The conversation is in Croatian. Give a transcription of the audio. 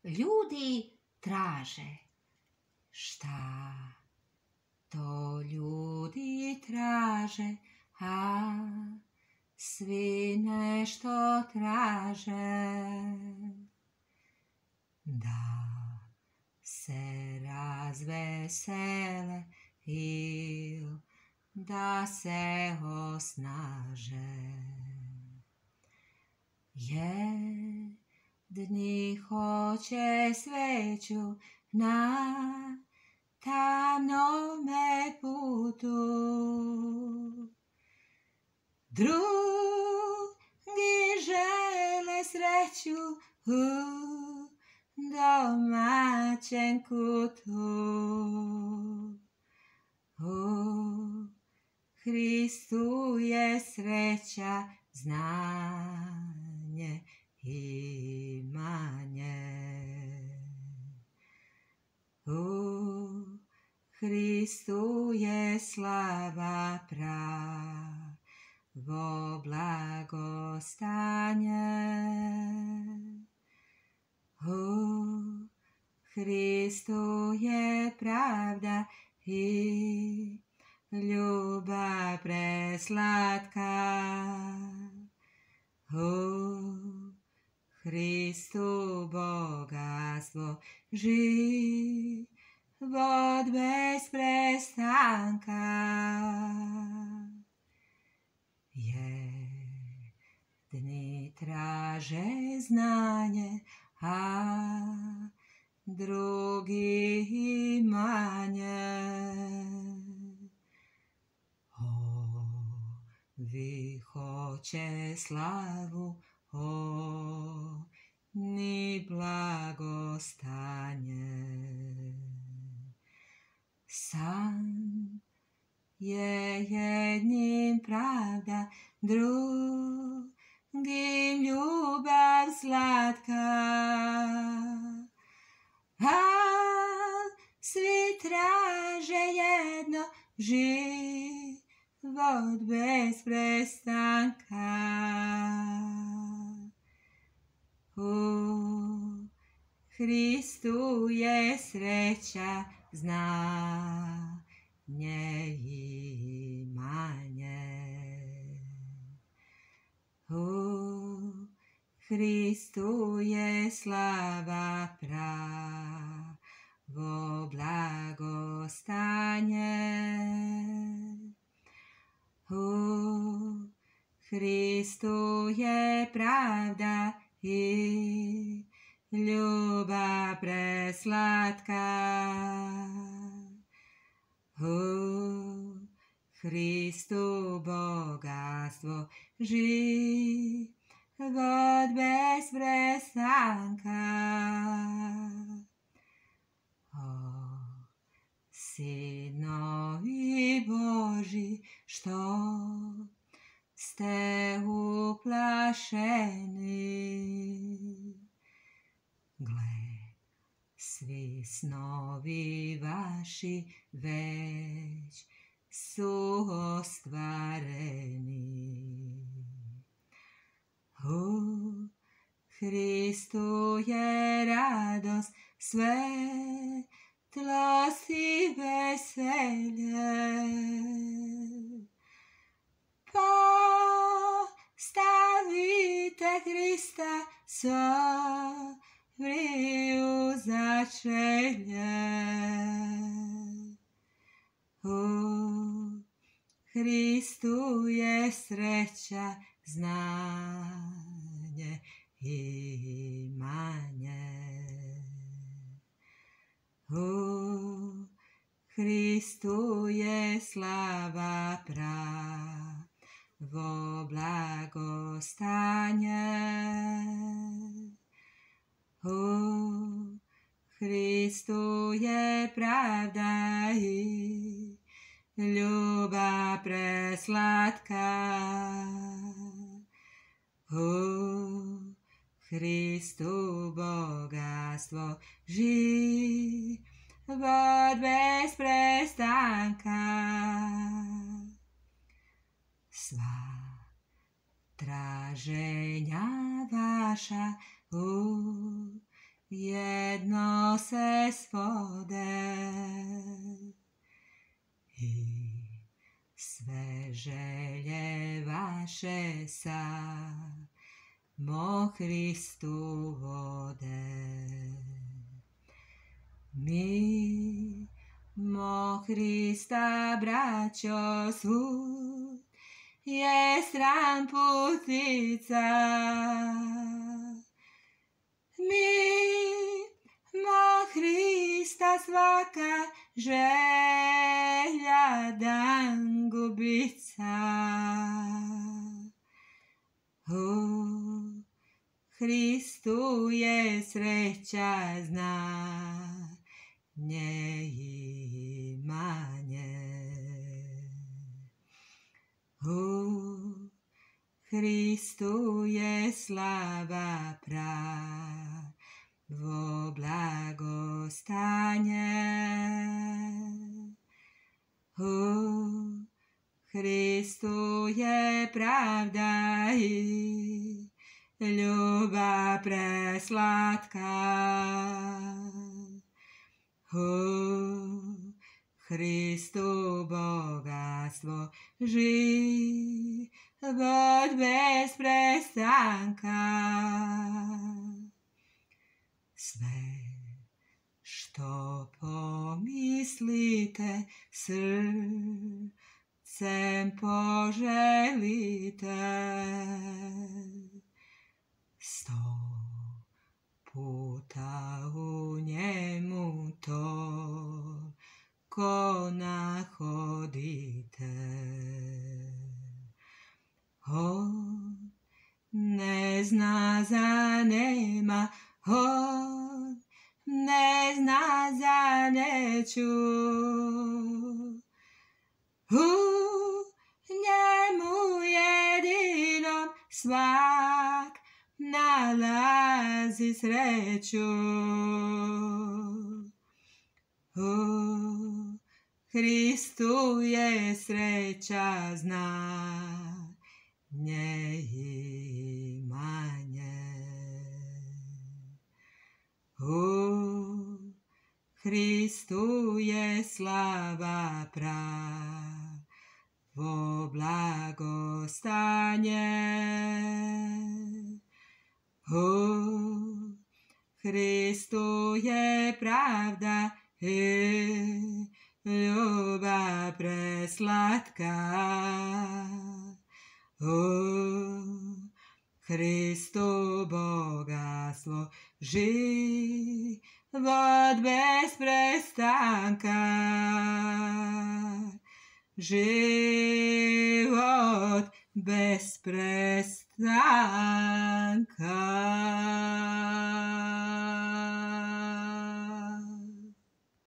ljudi traže. Šta to ljudi traže, a svi nešto traže. Da se razvesele il da se osnaže. Jedni hoće sveću na tamnome putu, drugi žele sreću u domaćem kutu. U Hristu je sreća, znanje, imanje. U Hristu je slava, pravo blagostanje. U Hristu je pravda i ljubav preslatka. U Hristu bogatstvo, život bez prestanka. Jedni traže znanje, a drugi imanje. Ovi hoće slavu, oni blagostanje. San je jednim pravda, drugim ljubav slatka. A svi traže jedno, život bez prestanka. U Hristu je sreća, znanje, imanje. U Hristu je slava, pravo blagostanje. U Hristu je pravda i ljubav preslatka. U Hristu bogatstvo, život bez prestanka. O sinovi Boži, što ste uplašeni, gle, svi snovi vaši već su ostvareni. U Hristu je radost, svetlost i veselje. Postavite Hrista sobri u začelje. U Hristu je sreća, znanje, imanje. U Hristu je slava, pravo blagostanje. U Hristu je pravda i ljubav preslatka. U Hristu bogatstvo, život bez prestanka. Sva traženja vaša u jedno se svode i sve želje vaše samo Hristu vode. Mi mo Hrista, braćo, svud je stran putica. Mi mo Hrista, svaka želja dan gubica. U Hristu je sreća, znanje i imanje. U Hristu je slava, pravo blagostanje. U Hristu je pravda i ljubav preslatka. U Hristu bogatstvo, život bez prestanka. Sve što pomislite, srcem poželite, 100 puta u njemu to ko nahodite. On ne zna za nema, on ne zna za neću. U njemu jedinom svak nalazi sreću. U Hristu je sreća, znanje i imanje. U Hristu je slava, pravo blagostanje. U Hristu je pravda i ljubav preslatka. U Hristu bogatstvo, život bez prestanka. Život bez prestanka.